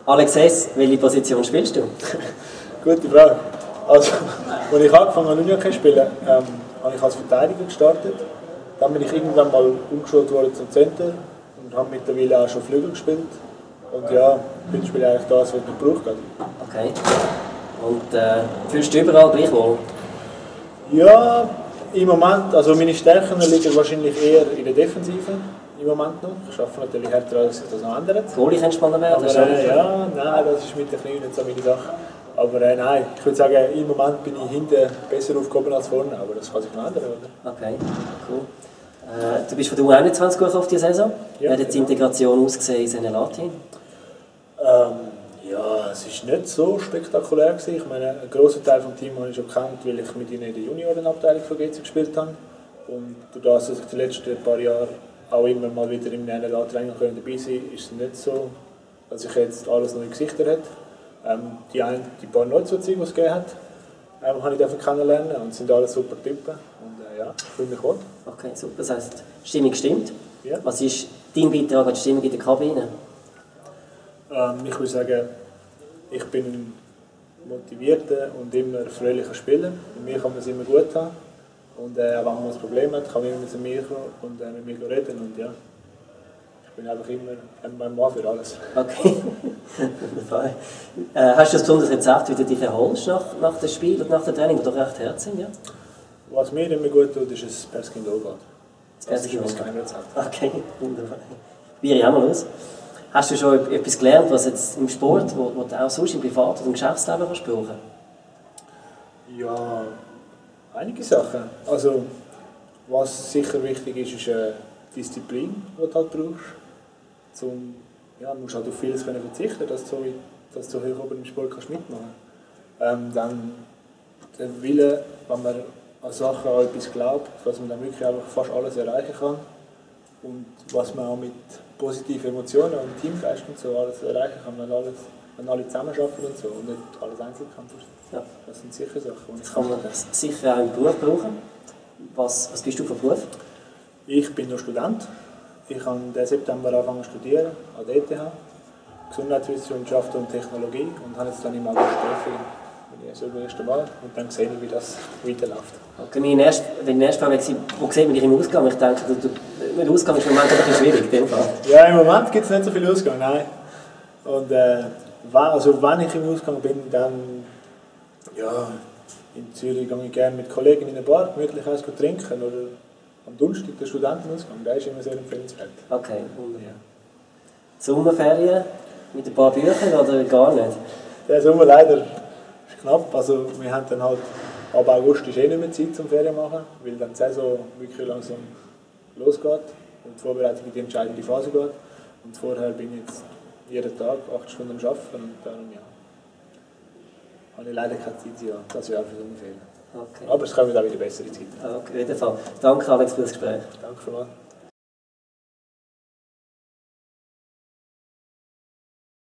Alex S., welche Position spielst du? Gute Frage. Also, als ich angefangen habe, Unihockey zu spielen, habe ich als Verteidiger gestartet. Dann bin ich irgendwann mal umgeschult worden zum Center und habe mittlerweile auch schon Flügel gespielt. Und ja, heute spiele ich eigentlich das, was ich gebraucht habe. Okay. Und fühlst du dich überall gleich wohl? Ja, im Moment, also meine Stärken liegen wahrscheinlich eher in der Defensive. Im Moment noch. Ich arbeite natürlich härter, als sich das noch ändert. Goalie kannst du mal werden? Aber, ja, nein, das ist mit der Knie nicht so meine Sache. Aber nein, ich würde sagen, im Moment bin ich hinten besser aufgehoben als vorne, aber das kann sich noch ändern, oder? Okay, cool. Du bist von der U21 gut auf die Saison. Ja, Wie hat die Integration ausgesehen in seinem Team? Ja, es war nicht so spektakulär gewesen. Ich meine, einen grossen Teil des Teams habe ich schon gekannt, weil ich mit ihnen in der Juniorenabteilung von GC gespielt habe. Und durch das, dass ich die letzten paar Jahre auch immer mal wieder im NLA-Training dabei sein konnte, ist es nicht so, dass ich jetzt alles neue Gesichter habe. Die paar Neuzuzüge, die es gegeben hat, habe ich kennenlernen und es sind alles super Typen. Und ja, ich fühle mich wohl. Okay, super. Das heisst, die Stimmung stimmt. Ja. Was ist dein Beitrag an die Stimmung in der Kabine? Ich würde sagen, ich bin ein motivierter und immer fröhlicher Spieler. Mit mir kann man es immer gut haben. Und wenn man ein Problem hat, kann man immer zu mir kommen und mit mir reden. Und ja, ich bin einfach immer mein Mann für alles. Okay. Hast du ein besonderes Rezept, wie du dich erholst nach dem Spiel und nach dem Training, die doch recht hart sind? Ja? Was mir immer gut tut, ist ein Perskin Logat. Das ist mein Geheimrezept. Okay, wunderbar. Probiere ich auch mal aus. Hast du schon etwas gelernt, was jetzt im Sport, wo du auch sonst im Privat- oder im Geschäftsleben kannst brauchen? Ja, einige Sachen. Also, was sicher wichtig ist, ist Disziplin, die du halt brauchst. Du musst halt auf vieles verzichten, dass du so hoch oben im Sport mitmachen kannst. Dann der Wille, wenn man an Sachen, an etwas glaubt, dass man dann wirklich einfach fast alles erreichen kann. Und was man auch mit positiven Emotionen und Teamgeist und so alles erreichen kann, wenn alle zusammenarbeiten und so und nicht alles einzeln kann. Ja. Das sind sicher Sachen. Das kann man sicher auch im Beruf brauchen. Was bist du für Beruf? Ich bin noch Student. Ich habe im September angefangen zu studieren an der ETH. Gesundheitswissenschaft und Technologie und habe jetzt dann im August das erste Mal und dann sehen wir, wie das weiterläuft. Okay, wenn die erste Frage war, wo sieht man dich im Ausgang? Ich denke, der Ausgang ist im Moment ein bisschen schwierig in dem Fall. Ja, im Moment gibt es nicht so viel Ausgang, nein. Und wenn ich im Ausgang bin, dann ja, in Zürich gehe ich gerne mit Kollegen in eine Bar, gemütlich eins trinken oder am Donnerstag der Studentenausgang, der ist immer sehr empfehlenswert. Okay, wunderbar. Sommerferien mit ein paar Büchern oder gar nicht? Der Sommer leider ist knapp, also wir haben dann halt ab August ist nicht mehr Zeit zum Ferien machen, weil dann die Saison wirklich langsam losgeht und die Vorbereitung in die entscheidende Phase geht. Und vorher bin ich jetzt jeden Tag 8 Stunden am Arbeiten und darum ja, habe ich leider keine Zeit das Jahr für Sommerferien. Okay. Aber es kommen auch wieder bessere Zeiten. Okay, auf jeden Fall. Danke Alex für das Gespräch. Danke vielmals.